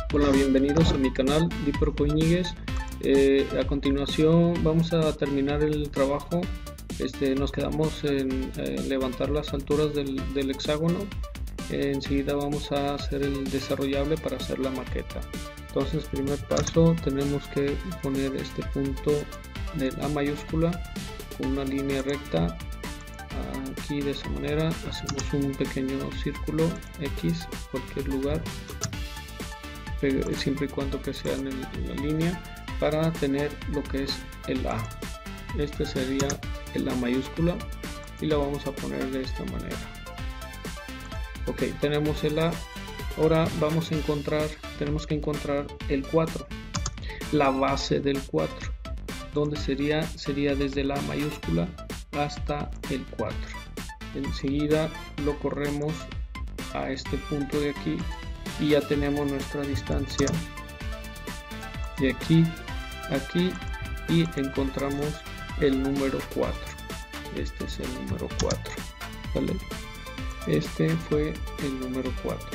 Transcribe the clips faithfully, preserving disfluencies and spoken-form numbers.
Hola, bienvenidos a mi canal Dipro Íñiguez. Eh, a continuación vamos a terminar el trabajo. Este, nos quedamos en eh, levantar las alturas del, del hexágono. Eh, enseguida vamos a hacer el desarrollable para hacer la maqueta. Entonces, primer paso, tenemos que poner este punto de A mayúscula con una línea recta. Aquí de esa manera hacemos un pequeño círculo X en cualquier lugar, siempre y cuando que sea en, el, en la línea, para tener lo que es el A. Este sería el A mayúscula y la vamos a poner de esta manera. Ok, tenemos el A. Ahora vamos a encontrar, tenemos que encontrar el cuatro, la base del cuatro. ¿Dónde sería? Sería desde la A mayúscula hasta el cuatro. Enseguida lo corremos a este punto de aquí y ya tenemos nuestra distancia de aquí a aquí y encontramos el número cuatro. Este es el número cuatro, ¿vale? Este fue el número cuatro.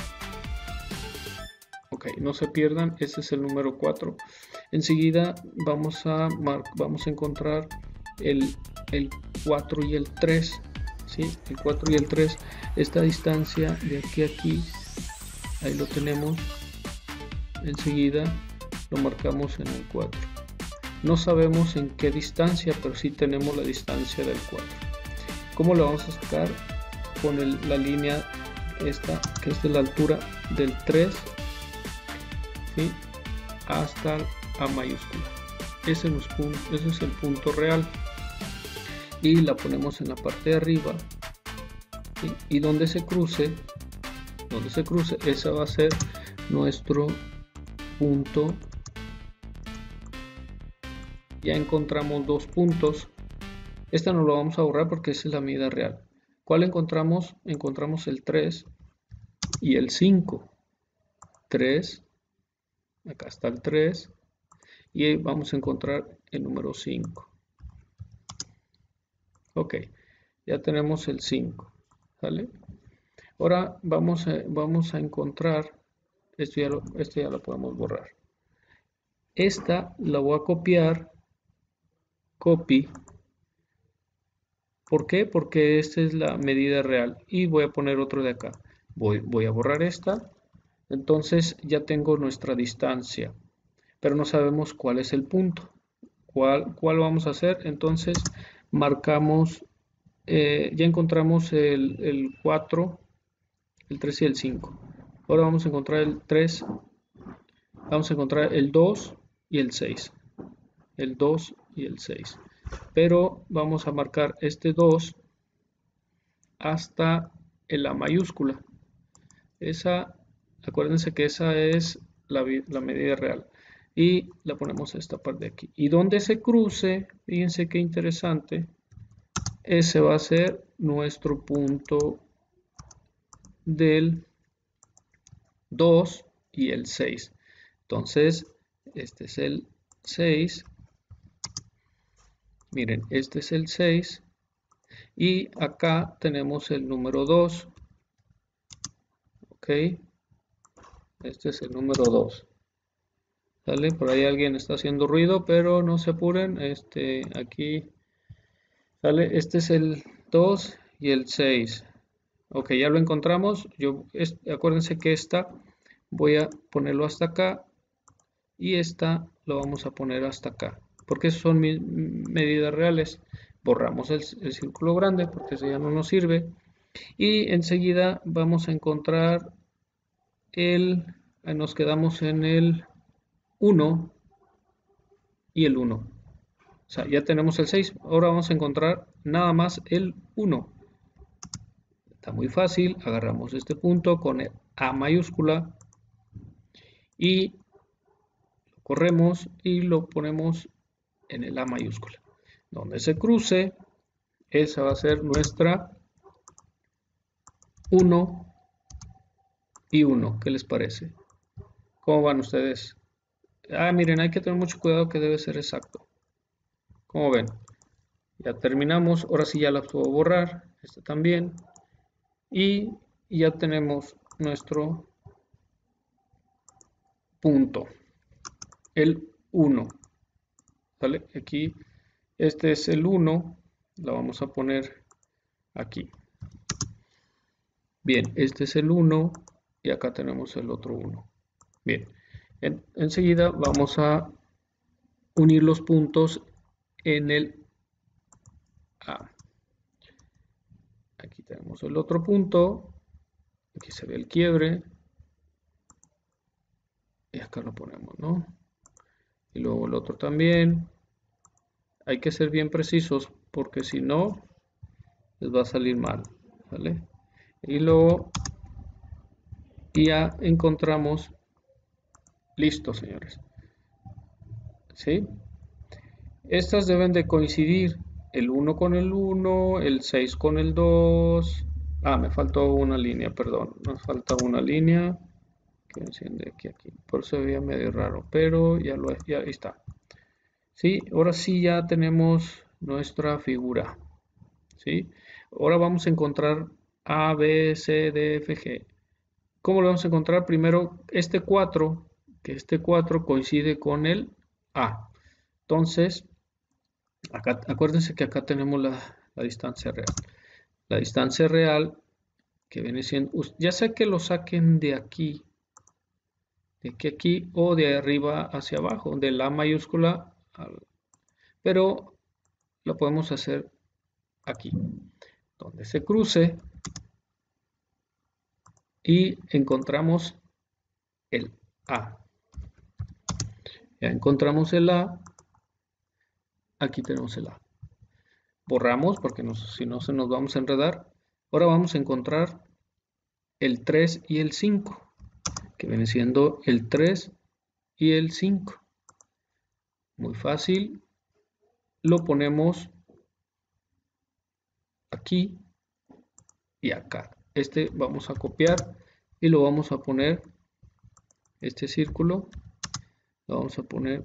Ok, no se pierdan, este es el número cuatro. Enseguida vamos a, vamos a encontrar el, el cuatro y el tres, ¿sí? El cuatro y el tres, esta distancia de aquí a aquí, ahí lo tenemos. Enseguida lo marcamos en el cuatro. No sabemos en qué distancia, pero sí tenemos la distancia del cuatro. ¿Cómo lo vamos a sacar? Con el, la línea esta, que es de la altura del tres, ¿sí? Hasta A mayúscula. Ese es, punto, ese es el punto real. Y la ponemos en la parte de arriba, ¿sí? Y donde se cruce, donde se cruce, ese va a ser nuestro punto. Ya encontramos dos puntos. Esta no lo vamos a borrar porque esa es la medida real. ¿Cuál encontramos? Encontramos el tres y el cinco. tres, acá está el tres, y vamos a encontrar el número cinco. Ok, ya tenemos el cinco, ¿vale? Ahora vamos a, vamos a encontrar, esto ya, lo, esto ya lo podemos borrar. Esta la voy a copiar, copy. ¿Por qué? Porque esta es la medida real y voy a poner otro de acá. Voy, voy a borrar esta. Entonces ya tengo nuestra distancia, pero no sabemos cuál es el punto. ¿Cuál, cuál vamos a hacer? Entonces marcamos, eh, ya encontramos el, el cuatro, el tres y el cinco. Ahora vamos a encontrar el tres, vamos a encontrar el dos y el seis. El dos y el seis. Pero vamos a marcar este dos hasta el A mayúscula. Esa, acuérdense que esa es la, la medida real. Y la ponemos a esta parte de aquí. Y donde se cruce, fíjense qué interesante, ese va a ser nuestro punto del dos y el seis. Entonces, este es el seis. Miren, este es el seis. Y acá tenemos el número dos. Ok. Este es el número dos. ¿Sale? Por ahí alguien está haciendo ruido, pero no se apuren. Este, aquí, ¿sale? Este es el dos y el seis. Ok, ya lo encontramos. Yo, es, acuérdense que esta voy a ponerlo hasta acá y esta lo vamos a poner hasta acá, porque son mis medidas reales. Borramos el, el círculo grande porque eso ya no nos sirve. Y enseguida vamos a encontrar el, nos quedamos en el uno y el uno. O sea, ya tenemos el seis. Ahora vamos a encontrar nada más el uno. Está muy fácil. Agarramos este punto con el A mayúscula y lo corremos y lo ponemos en el A mayúscula. Donde se cruce, esa va a ser nuestra uno y uno. ¿Qué les parece? ¿Cómo van ustedes? Ah, miren, hay que tener mucho cuidado que debe ser exacto. ¿Cómo ven? Ya terminamos. Ahora sí ya la puedo borrar. Esta también. Y ya tenemos nuestro punto, el uno, ¿vale? Aquí, este es el uno, la vamos a poner aquí. Bien, este es el uno y acá tenemos el otro uno. Bien, en, enseguida vamos a unir los puntos en el A. Aquí tenemos el otro punto, aquí se ve el quiebre y acá lo ponemos, ¿no? Y luego el otro también. Hay que ser bien precisos porque si no les va a salir mal, ¿vale? Y luego ya encontramos, listo, señores, ¿sí? Estas deben de coincidir, el uno con el uno, el seis con el dos. Ah, me faltó una línea, perdón, nos falta una línea que enciende aquí, aquí, por eso se veía medio raro, pero ya lo ya ahí está. Sí, ahora sí ya tenemos nuestra figura, ¿sí? Ahora vamos a encontrar A, B, C, D, F, G. ¿Cómo lo vamos a encontrar? Primero, este cuatro, que este cuatro coincide con el A. Entonces, acá, acuérdense que acá tenemos la, la distancia real. La distancia real que viene siendo, ya sea que lo saquen de aquí, de aquí a aquí, o de arriba hacia abajo, de la mayúscula, al, pero lo podemos hacer aquí, donde se cruce y encontramos el A. Ya encontramos el A, aquí tenemos el A. Borramos porque nos, si no se nos vamos a enredar. Ahora vamos a encontrar el tres y el cinco, que viene siendo el tres y el cinco. Muy fácil, lo ponemos aquí y acá. Este vamos a copiar y lo vamos a poner, este círculo, lo vamos a poner,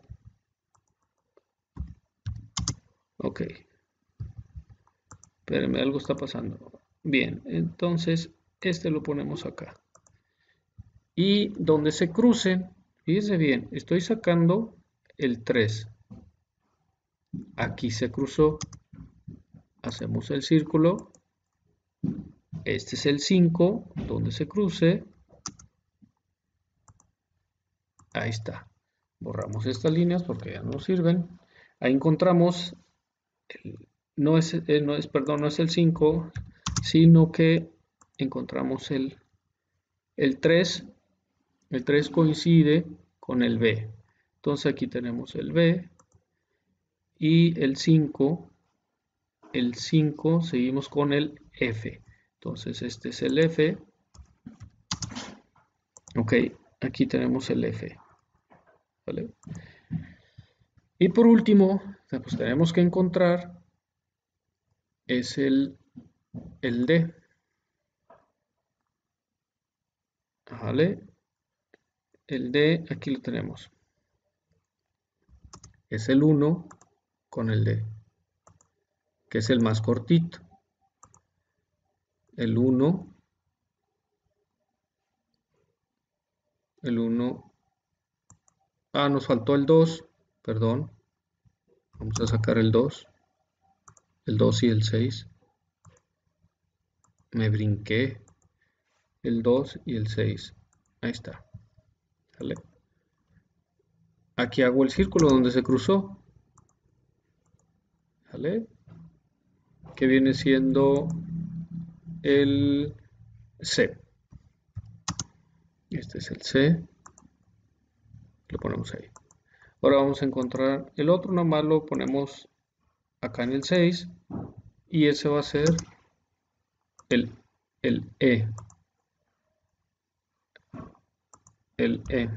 ok. Espérenme, algo está pasando. Bien, entonces este lo ponemos acá. Y donde se crucen, fíjense bien, estoy sacando el tres. Aquí se cruzó, hacemos el círculo, este es el cinco, donde se cruce, ahí está. Borramos estas líneas porque ya no nos sirven. Ahí encontramos, el, no, es, eh, no es, perdón, no es el cinco, sino que encontramos el, el tres. El tres coincide con el B. Entonces aquí tenemos el B y el cinco. El cinco seguimos con el F. Entonces este es el F. Ok, aquí tenemos el F. ¿Vale? Y por último, pues tenemos que encontrar es el, el D. ¿Vale? El D, aquí lo tenemos. Es el uno con el D, que es el más cortito. El uno, el uno, ah, nos faltó el dos, perdón. Vamos a sacar el dos, el dos y el seis. Me brinqué el dos y el seis. Ahí está. ¿Vale? Aquí hago el círculo donde se cruzó. ¿Vale? Que viene siendo el C. Este es el C. Lo ponemos ahí. Ahora vamos a encontrar el otro, nomás lo ponemos acá en el seis. Y ese va a ser el, el E. El E.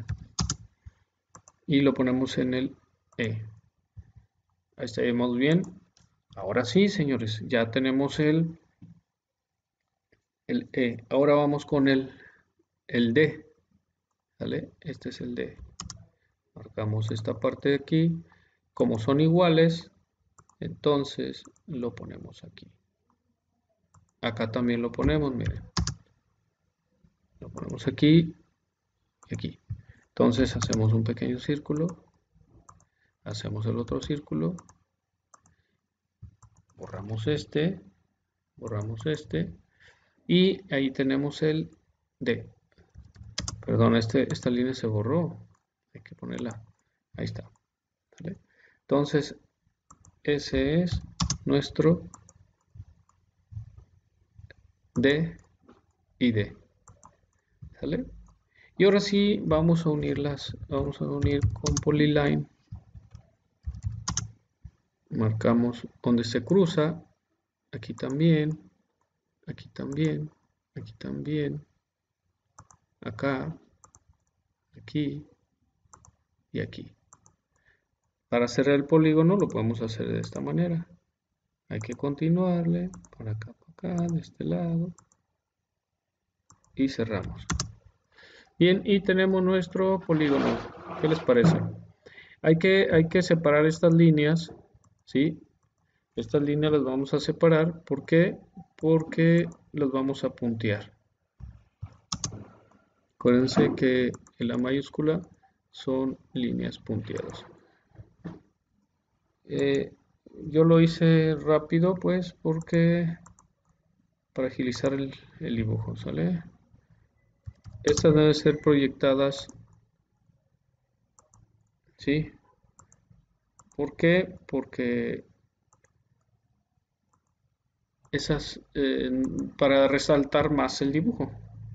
Y lo ponemos en el E. Ahí estamos bien. Ahora sí, señores, ya tenemos el, el E. Ahora vamos con el, el D. ¿Vale? Este es el D. Marcamos esta parte de aquí. Como son iguales, entonces lo ponemos aquí. Acá también lo ponemos, miren. Lo ponemos aquí y aquí. Entonces hacemos un pequeño círculo, hacemos el otro círculo, borramos este, borramos este, y ahí tenemos el D. Perdón, este, esta línea se borró, hay que ponerla, ahí está. ¿Vale? Entonces, ese es nuestro D y D. ¿Sale? Y ahora sí vamos a unirlas, vamos a unir con polyline. Marcamos donde se cruza, aquí también, aquí también, aquí también, acá, aquí y aquí. Para cerrar el polígono lo podemos hacer de esta manera. Hay que continuarle, por acá, por acá, de este lado. Y cerramos. Bien, y tenemos nuestro polígono. ¿Qué les parece? Hay que, hay que separar estas líneas, ¿sí? Estas líneas las vamos a separar. ¿Por qué? Porque las vamos a puntear. Acuérdense que en la mayúscula son líneas punteadas. Eh, yo lo hice rápido, pues, porque para agilizar el, el dibujo, ¿sale? Estas deben ser proyectadas, ¿sí? ¿Por qué? Porque esas, eh, para resaltar más el dibujo,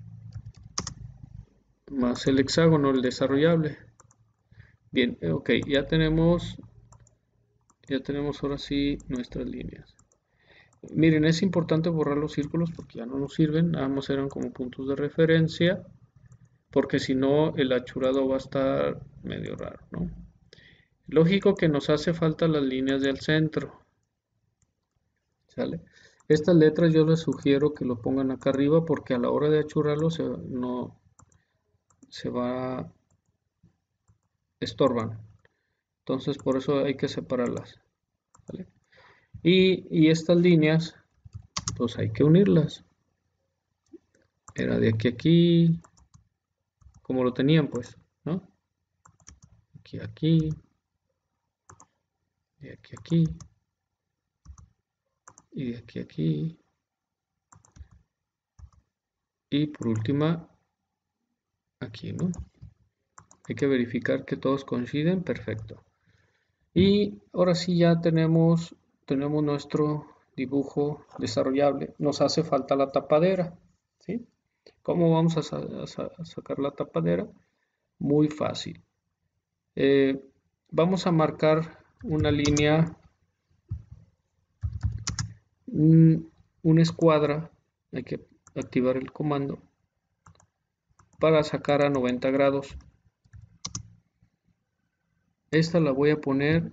más el hexágono, el desarrollable. Bien, ok, ya tenemos, ya tenemos ahora sí nuestras líneas. Miren, es importante borrar los círculos porque ya no nos sirven, nada más eran como puntos de referencia, porque si no el achurado va a estar medio raro, ¿no? Lógico que nos hace falta las líneas del centro, ¿sale? Estas letras yo les sugiero que lo pongan acá arriba porque a la hora de achurrarlo se, no, se va, estorban. Entonces por eso hay que separarlas, ¿vale? Y, y estas líneas, pues hay que unirlas. Era de aquí a aquí, como lo tenían pues, ¿no? Aquí a aquí, de aquí a aquí, y de aquí a aquí. Y por última, aquí, ¿no? Hay que verificar que todos coinciden, perfecto. Y ahora sí ya tenemos, tenemos nuestro dibujo desarrollable. Nos hace falta la tapadera, ¿sí? ¿Cómo vamos a, sa a sacar la tapadera? Muy fácil. Eh, vamos a marcar una línea, un, una escuadra, hay que activar el comando para sacar a noventa grados. Esta la voy a poner,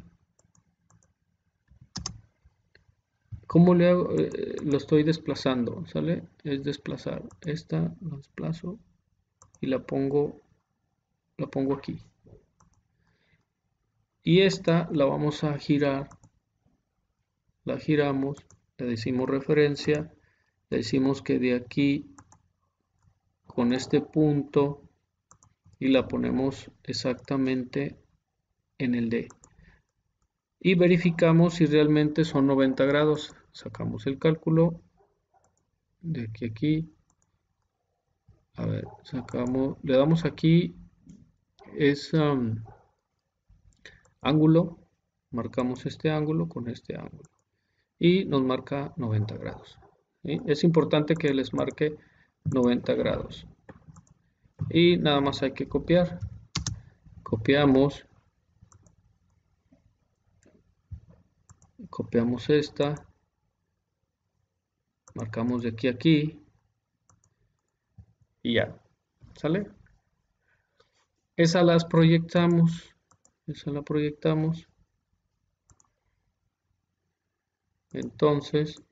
¿cómo le hago? Eh, lo estoy desplazando, ¿sale? Es desplazar, esta la desplazo y la pongo, la pongo aquí. Y esta la vamos a girar, la giramos, le decimos referencia, le decimos que de aquí con este punto y la ponemos exactamente en el D. Y verificamos si realmente son noventa grados. Sacamos el cálculo de aquí a aquí. A ver, sacamos, le damos aquí, es um, ángulo, marcamos este ángulo con este ángulo. Y nos marca noventa grados. ¿Sí? Es importante que les marque noventa grados. Y nada más hay que copiar. Copiamos. Copiamos esta. Marcamos de aquí a aquí. Y ya. ¿Sale? Esa las proyectamos. Esa la proyectamos. Entonces.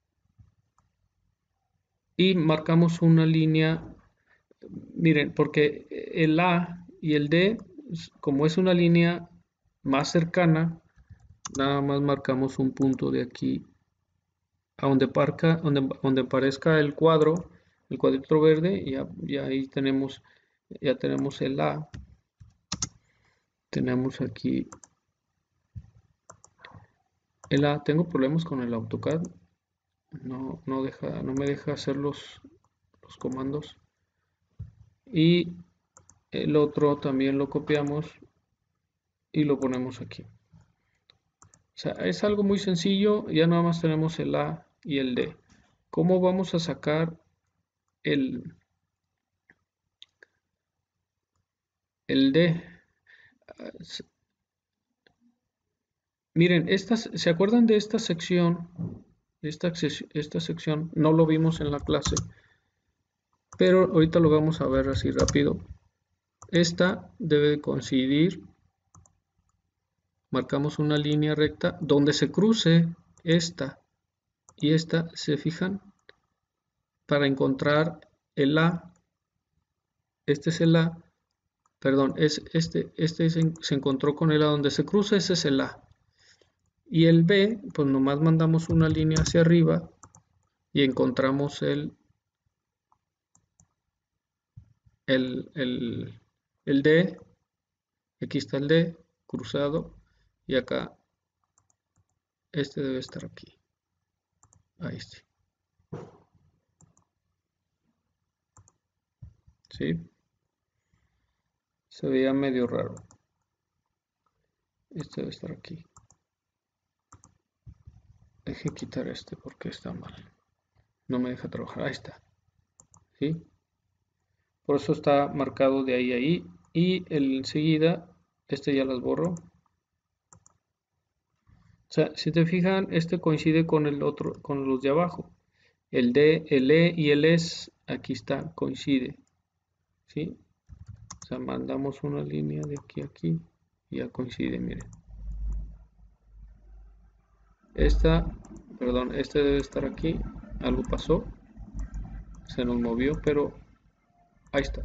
Y marcamos una línea. Miren, porque el A y el D, como es una línea más cercana, nada más marcamos un punto de aquí a donde, parca, donde, donde aparezca el cuadro, el cuadrito verde, y ya, ya ahí tenemos, ya tenemos el A tenemos aquí el A. Tengo problemas con el AutoCAD. No, no, deja, no me deja hacer los, los comandos. Y el otro también lo copiamos y lo ponemos aquí. O sea, es algo muy sencillo. Ya nada más tenemos el A y el D. ¿Cómo vamos a sacar el, el D? Miren, estas, ¿se acuerdan de esta sección? Esta, esta sección no lo vimos en la clase, pero ahorita lo vamos a ver así rápido. Esta debe coincidir, marcamos una línea recta donde se cruce esta y esta, ¿se fijan? Para encontrar el A, este es el A, perdón, es este, este se, se encontró con el A, donde se cruza ese es el A. Y el B, pues nomás mandamos una línea hacia arriba y encontramos el, el, el, el D, aquí está el D cruzado y acá este debe estar aquí, ahí sí. ¿Sí? Se veía medio raro. Este debe estar aquí. Deje quitar este porque está mal. No me deja trabajar. Ahí está. ¿Sí? Por eso está marcado de ahí a ahí. Y enseguida, este ya las borro. O sea, si te fijan, este coincide con el otro, con los de abajo. El D, el E y el S, aquí está, coincide. ¿Sí? O sea, mandamos una línea de aquí a aquí y ya coincide, miren. Esta, perdón, este debe estar aquí. Algo pasó. Se nos movió, pero ahí está.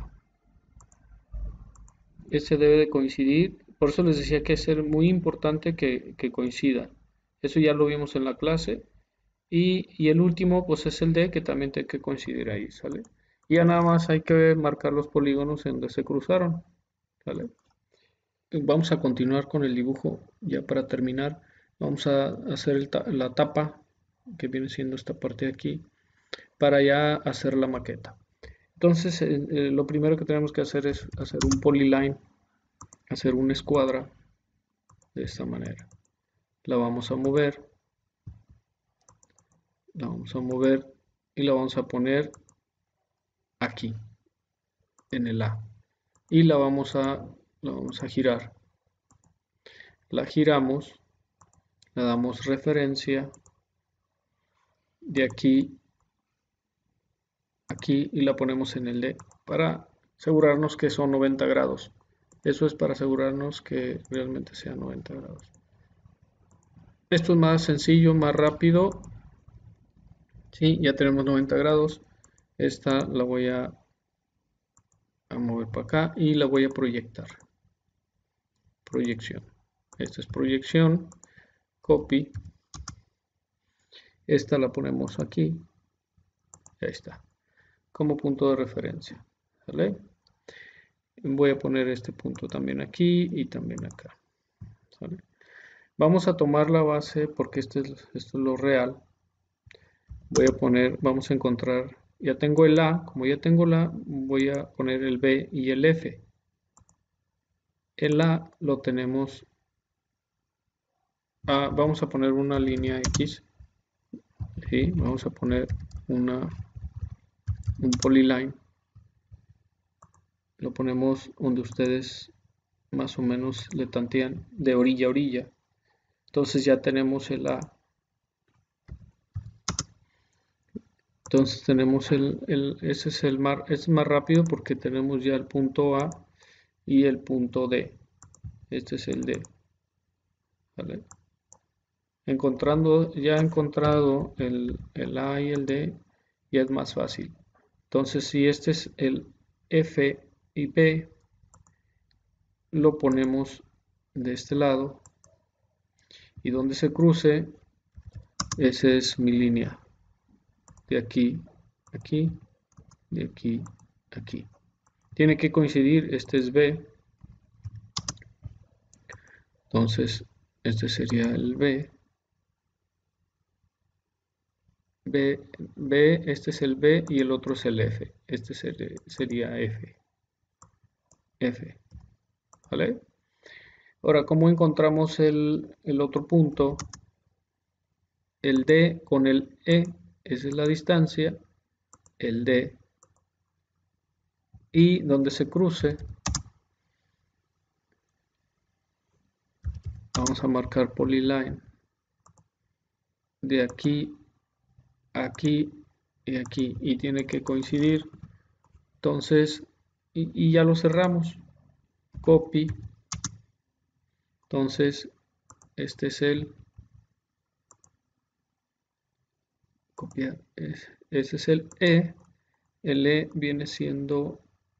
Este debe de coincidir. Por eso les decía que es ser muy importante que, que coincida. Eso ya lo vimos en la clase. Y, y el último, pues es el D, que también tiene que coincidir ahí, ¿sale? Y ya nada más hay que marcar los polígonos en donde se cruzaron, ¿sale? Vamos a continuar con el dibujo ya para terminar. Vamos a hacer el ta la tapa, que viene siendo esta parte de aquí, para ya hacer la maqueta. Entonces, eh, eh, lo primero que tenemos que hacer es hacer un polyline, hacer una escuadra de esta manera. La vamos a mover, la vamos a mover y la vamos a poner aquí, en el A. Y la vamos a, la vamos a girar. La giramos, le damos referencia de aquí, aquí y la ponemos en el D para asegurarnos que son noventa grados. Eso es para asegurarnos que realmente sean noventa grados. Esto es más sencillo, más rápido. Sí, ya tenemos noventa grados. Esta la voy a, a mover para acá y la voy a proyectar. Proyección. Esta es proyección. Copy. Esta la ponemos aquí. Ahí está. Como punto de referencia. ¿Vale? Voy a poner este punto también aquí y también acá. ¿Vale? Vamos a tomar la base porque este es, esto es lo real. Voy a poner, vamos a encontrar, ya tengo el A, como ya tengo la, voy a poner el B y el F. El A lo tenemos, ah, vamos a poner una línea X, ¿sí? Vamos a poner una, un polyline, lo ponemos donde ustedes más o menos le tantean de orilla a orilla. Entonces ya tenemos el A. Entonces tenemos el, el ese es el más, es más rápido porque tenemos ya el punto A y el punto D. Este es el D. ¿Vale? Encontrando, ya encontrado el, el A y el D, ya es más fácil. Entonces, si este es el F y B, lo ponemos de este lado y donde se cruce, esa es mi línea. De aquí, aquí, de aquí, aquí. Tiene que coincidir, este es B, Entonces, este sería el B. B, B, este es el B y el otro es el F. Este sería, sería F. F. ¿Vale? Ahora, ¿cómo encontramos el, el otro punto? El D con el E, esa es la distancia, el D. Y donde se cruce, vamos a marcar polyline. De aquí, aquí y aquí. Y tiene que coincidir. Entonces, y, y ya lo cerramos. Copy. Entonces, este es el copiar. Ese es el E. El E viene siendo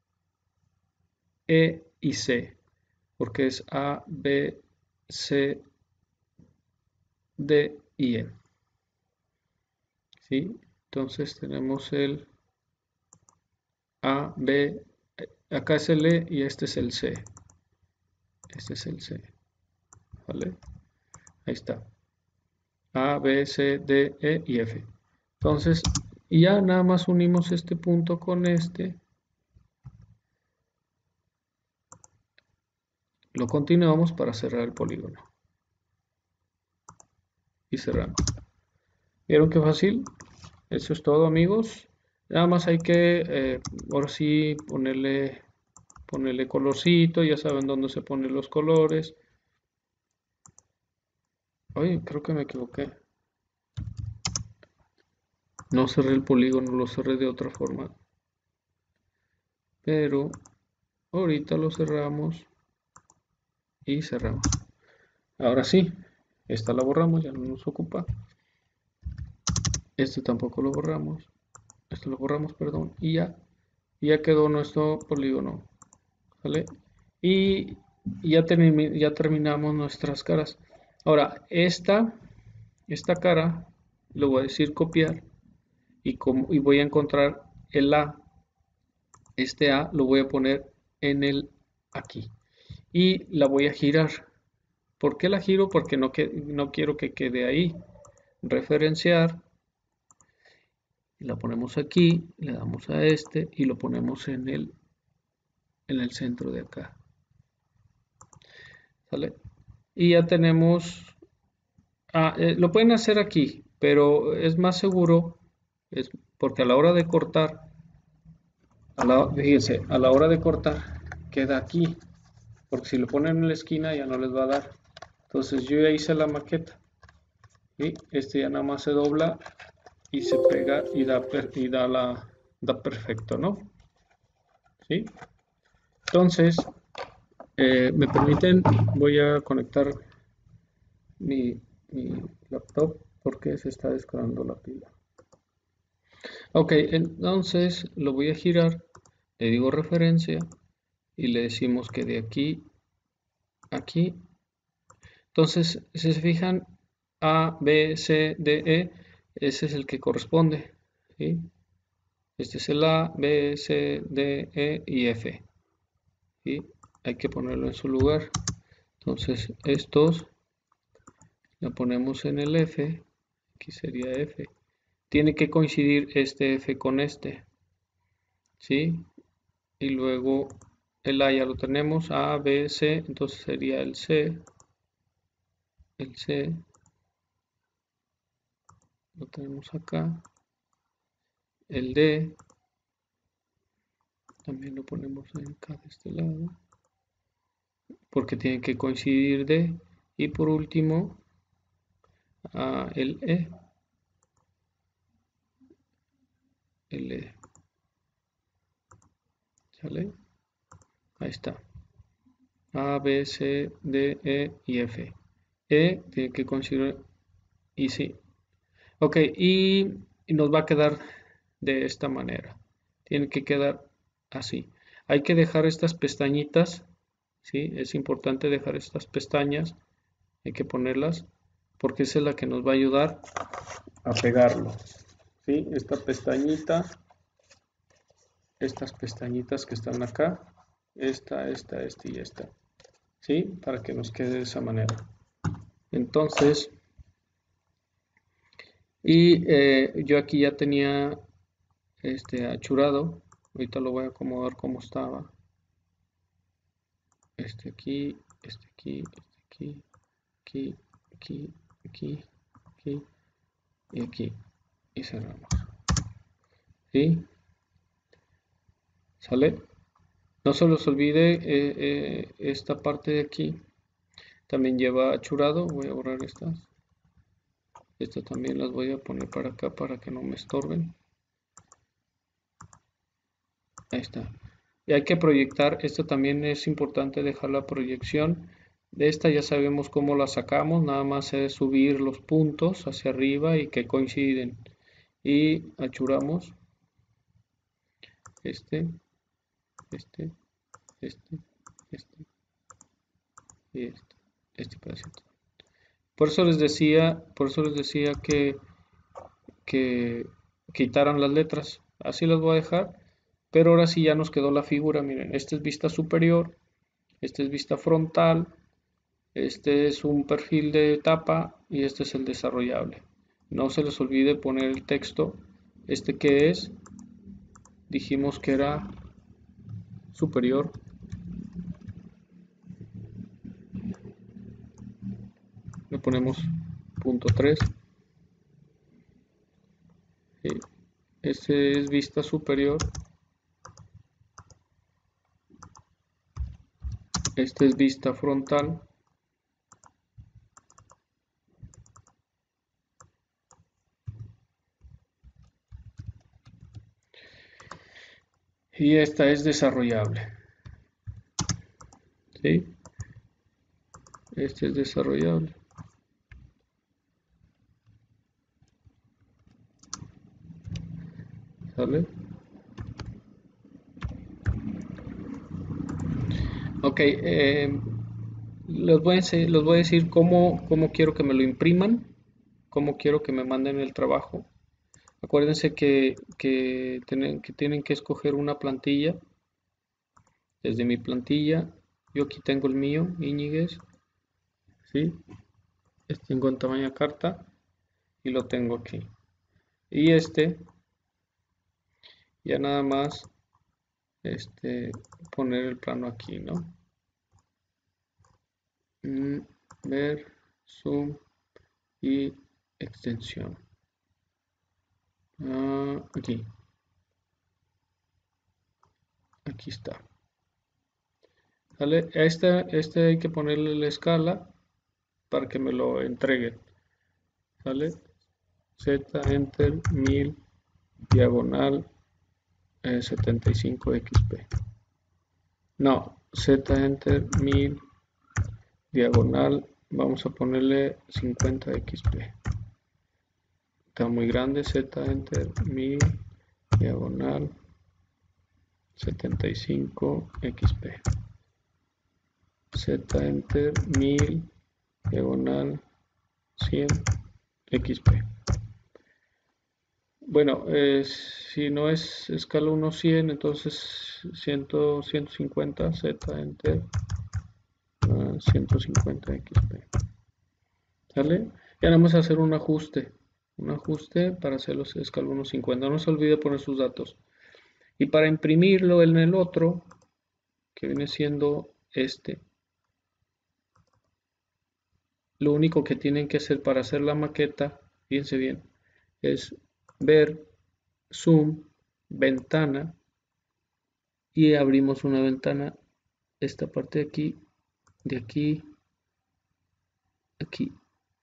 E y C, porque es A, B, C, D y E. ¿Sí? Entonces tenemos el A, B, acá es el E y este es el C. Este es el C. ¿Vale? Ahí está. A, B, C, D, E y F. Entonces, ya nada más unimos este punto con este. Lo continuamos para cerrar el polígono. Y cerramos. ¿Vieron qué fácil? Eso es todo, amigos. Nada más hay que, eh, ahora sí, ponerle, ponerle colorcito. Ya saben dónde se ponen los colores. Oye, creo que me equivoqué. No cerré el polígono, lo cerré de otra forma. Pero ahorita lo cerramos y cerramos. Ahora sí, esta la borramos, ya no nos ocupa. Este tampoco lo borramos. Esto lo borramos, perdón. Y ya, ya quedó nuestro polígono. ¿Vale? Y ya, termi ya terminamos nuestras caras. Ahora, esta, esta cara, lo voy a decir copiar. Y, como, y voy a encontrar el A. Este A lo voy a poner en el aquí. Y la voy a girar. ¿Por qué la giro? Porque no, que, no quiero que quede ahí. Referenciar. Y la ponemos aquí. Le damos a este y lo ponemos en el, en el centro de acá. ¿Sale? Y ya tenemos... Ah, eh, lo pueden hacer aquí, pero es más seguro. Es porque a la hora de cortar, a la, fíjense, a la hora de cortar queda aquí. Porque si lo ponen en la esquina ya no les va a dar. Entonces yo ya hice la maqueta. Y este ya nada más se dobla y se pega y da, y da, la, da perfecto, ¿no? ¿Sí? Entonces, eh, me permiten, voy a conectar mi, mi laptop porque se está descargando la pila. Ok, entonces lo voy a girar, le digo referencia y le decimos que de aquí a aquí. Entonces, si se fijan, A, B, C, D, E, ese es el que corresponde. ¿Sí? Este es el A, B, C, D, E y F. ¿Sí? Hay que ponerlo en su lugar. Entonces, estos lo ponemos en el F. Aquí sería F. Tiene que coincidir este F con este. ¿Sí? Y luego el A ya lo tenemos. A, B, C. Entonces sería el C. El C. Lo tenemos acá. El D. También lo ponemos acá de este lado. Porque tiene que coincidir D. Y por último, a el E. El E. ¿Sale? Ahí está. A, B, C, D, E y F. E tiene que coincidir y sí. Ok, y, y nos va a quedar de esta manera. Tiene que quedar así. Hay que dejar estas pestañitas. ¿Sí? Es importante dejar estas pestañas. Hay que ponerlas porque esa es la que nos va a ayudar a pegarlo. ¿Sí? Esta pestañita. Estas pestañitas que están acá. Esta, esta, esta y esta. ¿sí? Para que nos quede de esa manera. Entonces, y eh, yo aquí ya tenía este achurado. Ahorita lo voy a acomodar como estaba. Este aquí, este aquí, este aquí, aquí, aquí, aquí, aquí y aquí. Y cerramos. ¿Sí? ¿Sale? No se los olvide eh, eh, esta parte de aquí. También lleva achurado. Voy a borrar estas. Estas también las voy a poner para acá para que no me estorben. Ahí está. Y hay que proyectar. Esto también es importante dejar la proyección. De esta ya sabemos cómo la sacamos. Nada más es subir los puntos hacia arriba y que coinciden. Y achuramos. Este, este, este, este y este. Este pedacito. Por eso les decía, por eso les decía que, que quitaran las letras. Así las voy a dejar. Pero ahora sí ya nos quedó la figura. Miren, esta es vista superior. Esta es vista frontal. Este es un perfil de etapa y este es el desarrollable. No se les olvide poner el texto. Este que es, dijimos que era superior. Le ponemos punto tres. Este es vista superior. Este es vista frontal. Y esta es desarrollable. ¿Sí? Este es desarrollable. ¿Sale? Ok. Eh, les, voy a decir, les voy a decir cómo, cómo quiero que me lo impriman. Cómo quiero que me manden el trabajo. Acuérdense que, que, tienen, que tienen que escoger una plantilla. Desde mi plantilla, yo aquí tengo el mío, Íñiguez, ¿sí? Este tengo en tamaño carta y lo tengo aquí. Y este, ya nada más, este, poner el plano aquí, ¿no? Mm, ver, zoom y extensión. Ah, aquí. Aquí está. ¿Vale? Este, este hay que ponerle la escala para que me lo entreguen. ¿Vale? Z, enter, mil, diagonal, eh, setenta y cinco X P. No, Z, enter, mil, diagonal, vamos a ponerle cincuenta X P. Está muy grande, Z, enter, mil, diagonal, setenta y cinco X P. Z, enter, mil, diagonal, cien X P. Bueno, eh, si no es escala uno cien, entonces cien, ciento cincuenta, Z, enter, uh, ciento cincuenta X P. ¿Sale? Y ahora vamos a hacer un ajuste. Un ajuste para hacer los escala uno cincuenta. No se olvide poner sus datos. Y para imprimirlo en el otro, que viene siendo este, lo único que tienen que hacer para hacer la maqueta, fíjense bien, es ver, zoom, ventana, y abrimos una ventana, esta parte de aquí, de aquí, aquí,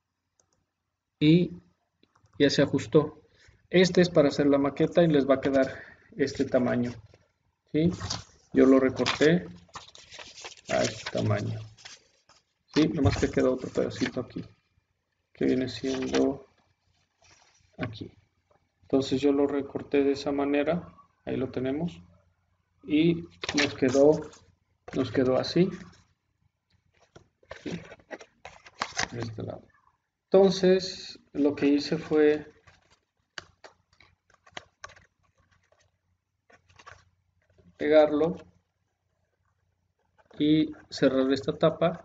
y ya se ajustó. Este es para hacer la maqueta y les va a quedar este tamaño, ¿sí? Yo lo recorté a este tamaño, ¿sí? Nomás que queda otro pedacito aquí, que viene siendo aquí. Entonces yo lo recorté de esa manera, ahí lo tenemos, y nos quedó, nos quedó así, ¿sí? De este lado. Entonces lo que hice fue pegarlo y cerrar esta tapa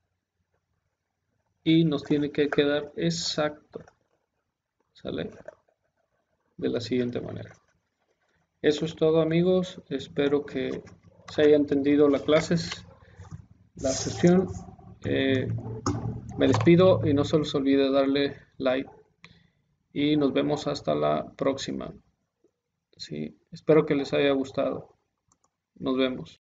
y nos tiene que quedar exacto, ¿sale? De la siguiente manera. Eso es todo, amigos, espero que se haya entendido la clase, la sesión. Eh, me despido y no se les olvide darle like y nos vemos hasta la próxima. Sí, espero que les haya gustado. Nos vemos.